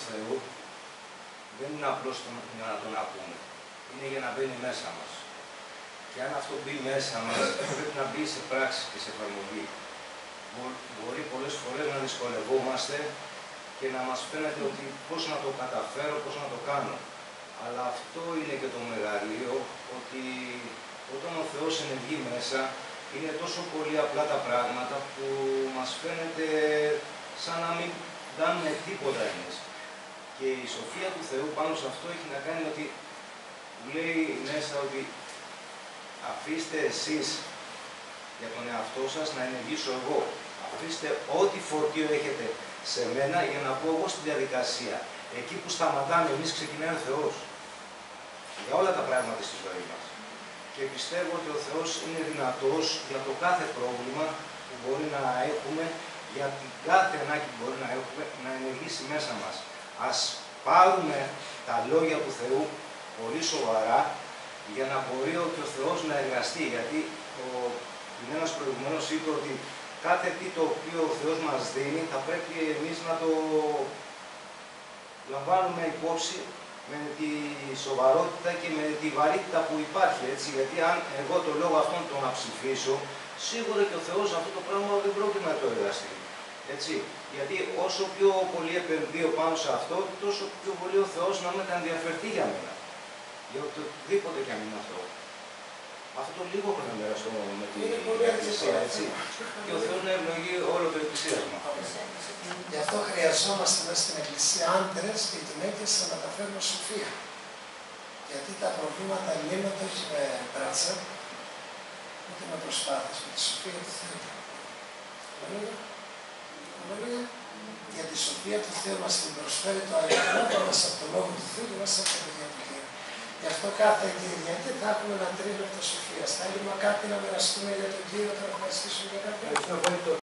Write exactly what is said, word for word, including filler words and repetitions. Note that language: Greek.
Θεού δεν είναι απλώς για να τον ακούμε. Είναι για να μπαίνει μέσα μας. Και αν αυτό μπει μέσα μας, πρέπει να μπει σε πράξη και σε εφαρμογή. Μπορεί πολλές φορές να δυσκολευόμαστε και να μας φαίνεται ότι πώς να το καταφέρω, πώς να το κάνω. Αλλά αυτό είναι και το μεγαλείο, ότι όταν ο Θεός ενεργεί μέσα, είναι τόσο πολύ απλά τα πράγματα που μας φαίνεται σαν να μην κάνουμε τίποτα εμείς. Και η σοφία του Θεού πάνω σε αυτό έχει να κάνει ότι λέει μέσα ότι αφήστε εσείς για τον εαυτό σας να ενεργήσω εγώ. Αφήστε ό,τι φορτίο έχετε σε μένα για να πω εγώ στη διαδικασία. Εκεί που σταματάμε εμείς ξεκινάει ο Θεός. Για όλα τα πράγματα στη ζωή μας. Και πιστεύω ότι ο Θεός είναι δυνατός για το κάθε πρόβλημα που μπορεί να έχουμε, για την κάθε ανάγκη που μπορεί να έχουμε, να ενεργήσει μέσα μας. Ας πάρουμε τα λόγια του Θεού πολύ σοβαρά για να μπορεί και ο Θεός να εργαστεί. Γιατί ο ένας προηγουμένως είπε ότι κάθε τι το οποίο ο Θεός μας δίνει θα πρέπει εμείς να το λαμβάνουμε υπόψη με τη σοβαρότητα και με τη βαρύτητα που υπάρχει, έτσι, γιατί αν εγώ το λόγο αυτόν τον να ψηφίσω, σίγουρα και ο Θεός αυτό το πράγμα δεν πρόκειται να το εργαστεί, έτσι, γιατί όσο πιο πολύ επενδύω πάνω σε αυτό, τόσο πιο πολύ ο Θεός να με ενδιαφερθεί για μένα, για οτιδήποτε κι αν είναι αυτό. Αυτό το λίγο πρέπει να μοιραστώ με την Εκκλησία, έτσι, και ο Θεός να ευλογεί όλο το εκκλησίασμα. Γι' αυτό χρειαζόμαστε μέσα στην Εκκλησία άντρες και γυναίκες να μεταφέρουν σοφία. Γιατί τα προβλήματα λύνονται όχι με μπράτσα, ούτε με προσπάθειες, με τη σοφία του Θεού. Αλληλούια. Για τη σοφία του Θεού μας την προσφέρει το Άγιο Πνεύμα μας από το Λόγο του Θεού και μέσα από το παιδιά του Κύριου. Γι' αυτό κάθε Κυριακή θα έχουμε ένα τρίλεπτο σοφίας. Θα έχουμε κάτι να μοιραστούμε για τον Κύριο, θα ευχαριστήσουμε για κάτι.